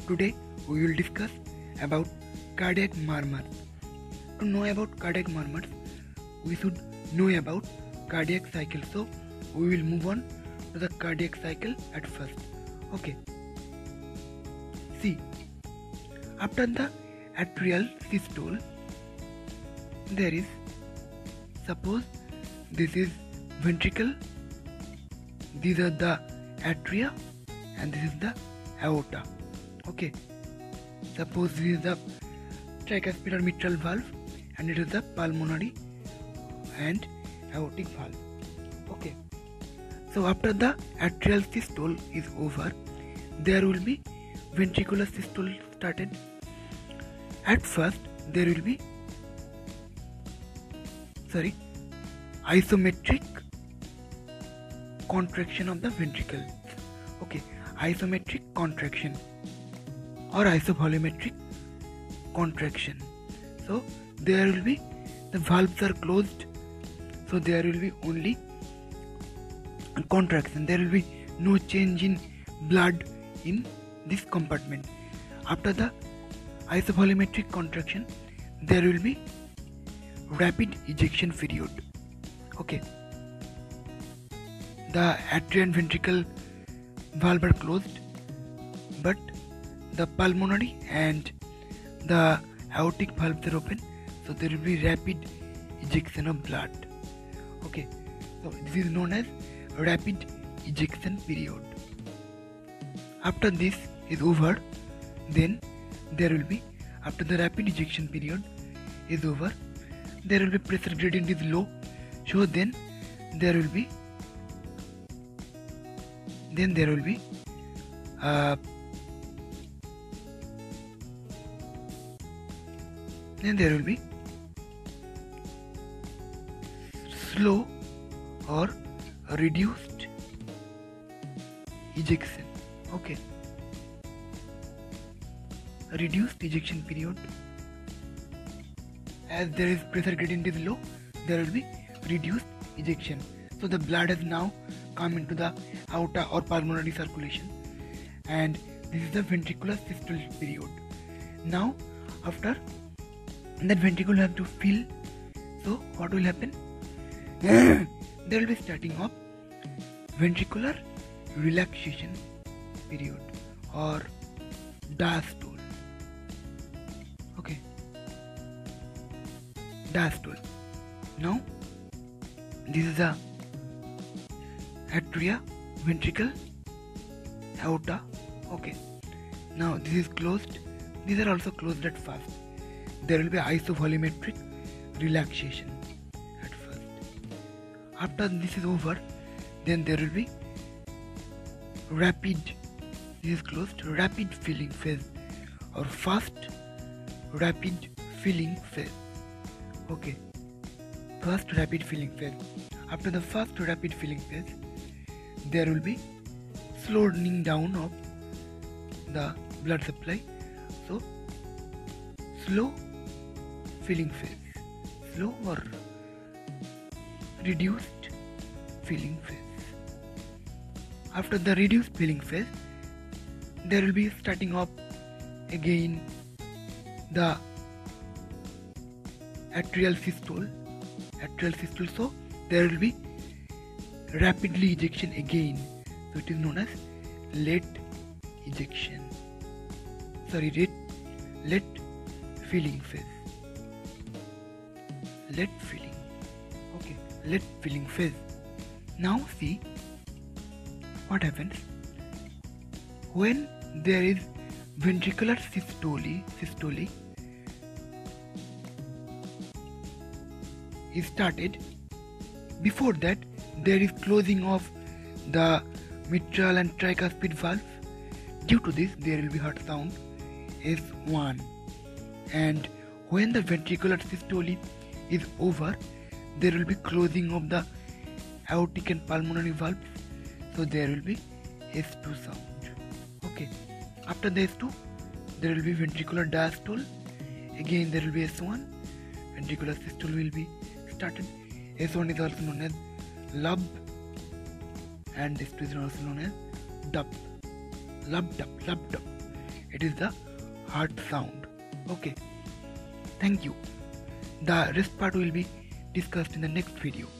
Today we will discuss about cardiac murmurs. To know about cardiac murmurs, we should know about cardiac cycle. So we will move on to the cardiac cycle at first. Okay. See, after the atrial systole, there is, suppose this is ventricle, these are the atria and this is the aorta. Okay, suppose this is the tricuspid or mitral valve and it is the pulmonary and aortic valve. Okay, so after the atrial systole is over, there will be ventricular systole started. At first there will be isometric contraction of the ventricle. Okay, isometric contraction or isovolumetric contraction. So there will be, the valves are closed, so there will be only contraction. There will be no change in blood in this compartment. After the isovolumetric contraction, there will be rapid ejection period. Okay, the atrial and ventricle valve are closed, but the pulmonary and the aortic valves are open, so there will be rapid ejection of blood. Okay, so this is known as rapid ejection period. After this is over, then there will be, after the rapid ejection period is over, there will be pressure gradient is low, so then there will be slow or reduced ejection. Okay, reduced ejection period. As there is pressure gradient is low, there will be reduced ejection. So the blood has now come into the aorta or pulmonary circulation, and this is the ventricular systole period. Now after that, ventricle have to fill. So what will happen? There will be starting of ventricular relaxation period or diastole. Okay, diastole. Now this is the atria, ventricle, aorta. Okay, now this is closed. These are also closed at first. There will be isovolumetric relaxation at first. After this is over, then there will be rapid, this is closed, rapid filling phase or fast rapid filling phase. Okay, first rapid filling phase. After the first rapid filling phase, there will be slowing down of the blood supply. So slow filling phase, slow or reduced filling phase. After the reduced filling phase, there will be starting up again the atrial systole. So there will be rapidly ejection again. So it is known as late ejection. Late filling phase. Late filling. Okay, late filling phase. Now see what happens when there is ventricular systole is started. Before that, there is closing of the mitral and tricuspid valves. Due to this, there will be heart sound S1. And when the ventricular systole is over, there will be closing of the aortic and pulmonary valves. So there will be S2 sound. Okay. After the S2, there will be ventricular diastole. Again there will be S1. Ventricular systole will be started. S1 is also known as lub, and S2 is also known as dub. Lub dub. it is the heart sound. Okay, thank you. The rest part will be discussed in the next video.